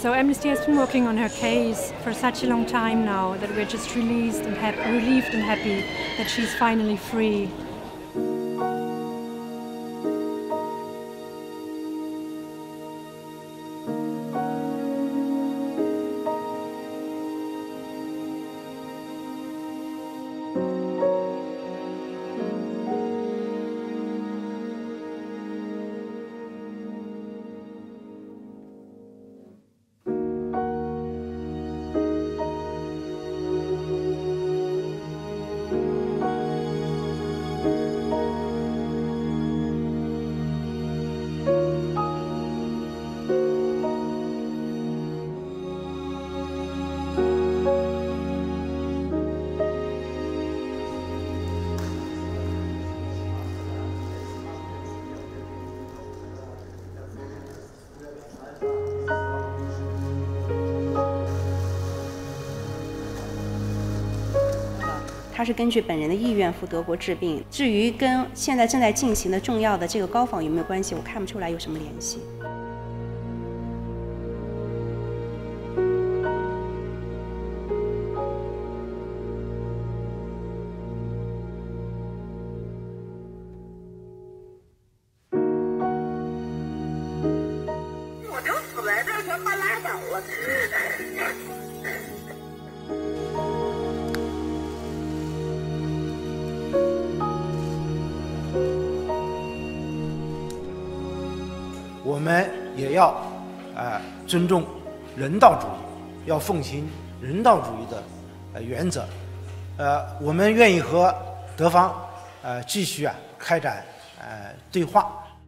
So Amnesty has been working on her case for such a long time now that we're just relieved and happy that she's finally free. 他是根据本人的意愿赴德国治病。至于跟现在正在进行的重要的这个高仿有没有关系，我看不出来有什么联系。 我就死在这儿，他妈拉倒了。 我们也要尊重人道主义，要奉行人道主义的原则。我们愿意和德方继续开展对话。